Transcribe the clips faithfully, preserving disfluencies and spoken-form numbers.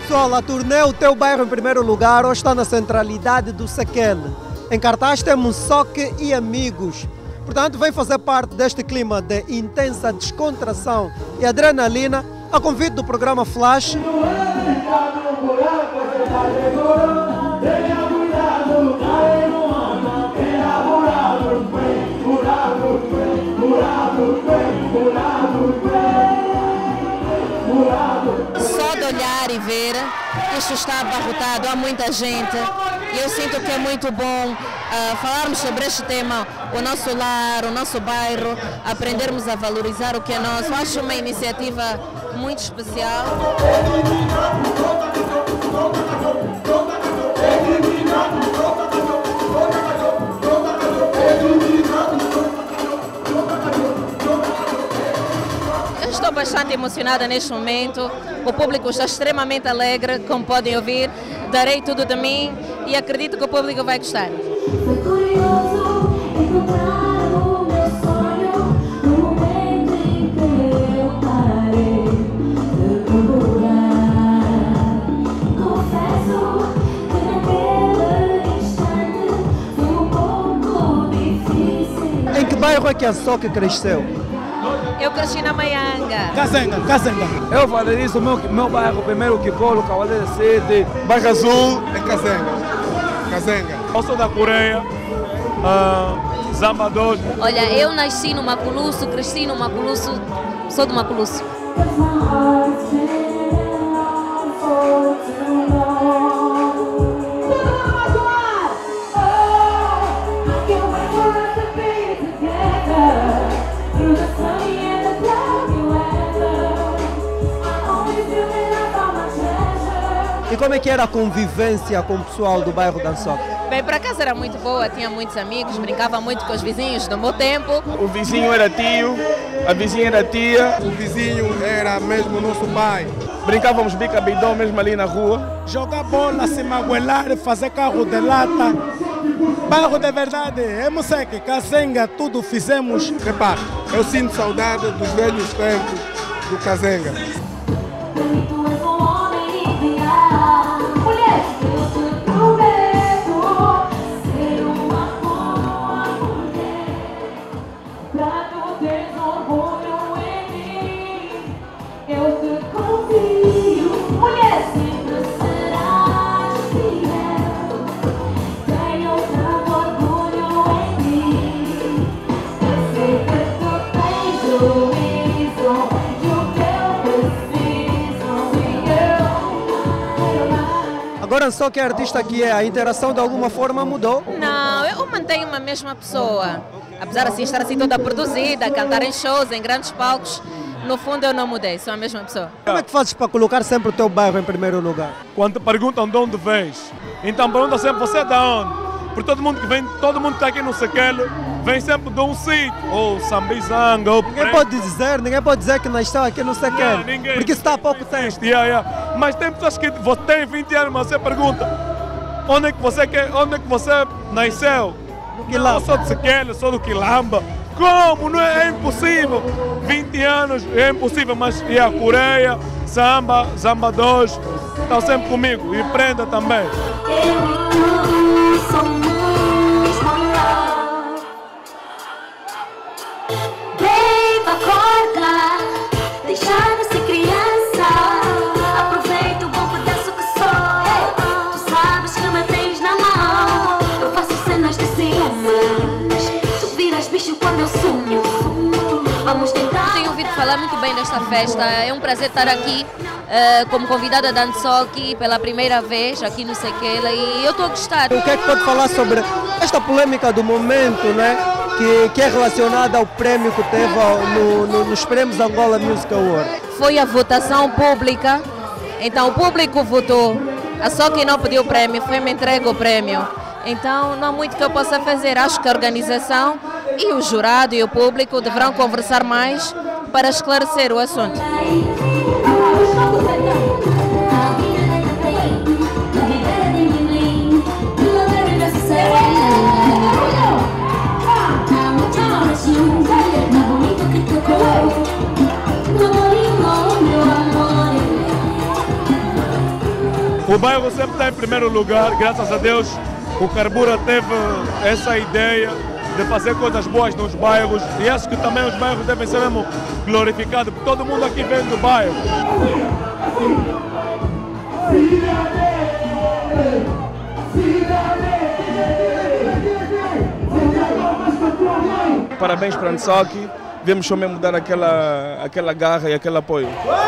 Pessoal, a turnê O Teu Bairro em Primeiro Lugar hoje está na centralidade do Sequele. Em cartaz temos Soque e Amigos. Portanto, vem fazer parte deste clima de intensa descontração e adrenalina a convite do programa Flash. Só de olhar e ver, isto está abarrotado, há muita gente e eu sinto que é muito bom uh, falarmos sobre este tema, o nosso lar, o nosso bairro, aprendermos a valorizar o que é nosso. Acho uma iniciativa muito especial. Estou bastante emocionada neste momento, o público está extremamente alegre, como podem ouvir, darei tudo de mim e acredito que o público vai gostar. Foi curioso encontrar o meu sonho no momento em que eu parei de procurar. Confesso que naquele instante foi um pouco difícil. Em que bairro é que a Soque cresceu? Eu cresci na Maianga. Cazenga, Cazenga. Eu falei isso, meu, meu bairro, primeiro Kikolo, Cavaleiro City. Bairro Azul é Cazenga. Cazenga. Eu sou da Coreia, uh, Zamba dois. Olha, eu nasci no Maculuço, cresci no Maculuço, sou do Maculuço. E como é que era a convivência com o pessoal do bairro da Soque? Bem, para casa era muito boa, tinha muitos amigos, brincava muito com os vizinhos do meu tempo. O vizinho era tio, a vizinha era tia. O vizinho era mesmo nosso pai. Brincávamos bica-bidão mesmo ali na rua. Jogar bola, se magoelar, fazer carro de lata. Bairro de verdade, é Moseque, Cazenga, tudo fizemos. Repare, eu sinto saudade dos velhos tempos do Cazenga. Agora só que a artista que é, a interação de alguma forma mudou? Não, eu mantenho uma mesma pessoa. Apesar de assim, estar assim toda produzida, cantar em shows, em grandes palcos, no fundo eu não mudei, sou a mesma pessoa. Como é que fazes para colocar sempre o teu bairro em primeiro lugar? Quando te perguntam de onde vens, então perguntam sempre você é de onde? Porque todo mundo que vem, todo mundo que está aqui no Sequele, vem sempre de um sítio, ou Sambizanga, ou Ninguém pode dizer, ninguém pode dizer que nasceu aqui no Sequele, ninguém. porque isso está há pouco tempo. Yeah, yeah. Mas tem pessoas que você tem vinte anos, mas você pergunta onde é que você, quer, onde é que você nasceu? No Quilamba. Eu sou do Sequele, sou do Quilamba. Como? Não é, é impossível. vinte anos é impossível, mas e a Coreia, Samba, Zamba dois, estão sempre comigo. E Prenda também. Deixar de ser criança. Aproveita o bom pedaço que sou. Tu sabes que me tens na mão. Eu faço cenas de ciúmes. Tu viras bicho quando eu sumo. Vamos tentar. Tenho ouvido falar muito bem desta festa. É um prazer estar aqui uh, como convidada da Soque pela primeira vez aqui no Sequele e eu estou a gostar. O que é que pode falar sobre esta polêmica do momento, né? Que, que é relacionada ao prémio que teve no, no, nos prêmios Angola Music Award? Foi a votação pública, então o público votou, a Soque não pediu o prémio, foi-me entregue o prémio. Então não há muito que eu possa fazer, acho que a organização e o jurado e o público deverão conversar mais para esclarecer o assunto. O bairro sempre está em primeiro lugar, graças a Deus. O Carbura teve essa ideia de fazer coisas boas nos bairros e acho que também os bairros devem ser mesmo glorificados, porque todo mundo aqui vem do bairro. Parabéns para a Nsoki, viemos só mesmo dar aquela, aquela garra e aquele apoio.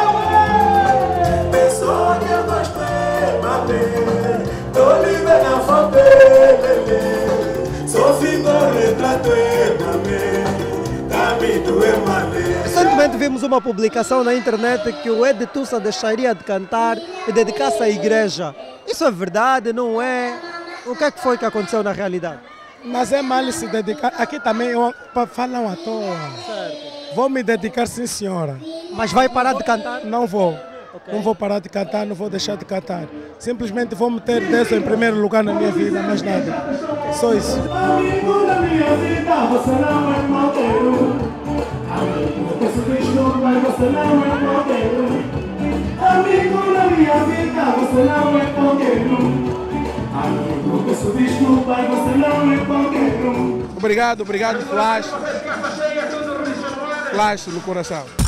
Recentemente vimos uma publicação na internet que o Ed Tussa deixaria de cantar e dedicar-se à igreja. Isso é verdade, não é? O que é que foi que aconteceu na realidade? Mas é mal se dedicar. Aqui também eu, falam à toa. Certo. Vou me dedicar, sim senhora. Mas vai parar de cantar? Não vou. Okay. Não vou parar de cantar, não vou deixar de cantar. Simplesmente vou meter Deus em primeiro lugar na minha vida, mais nada. Só isso. Amigo da minha vida, você não é qualquer um. Amigo que subestou, mas você não é qualquer um. Amigo da minha vida, você não é qualquer um. Amigo que subestou, mas você não é qualquer um. Obrigado, obrigado, Flash. Flash no coração.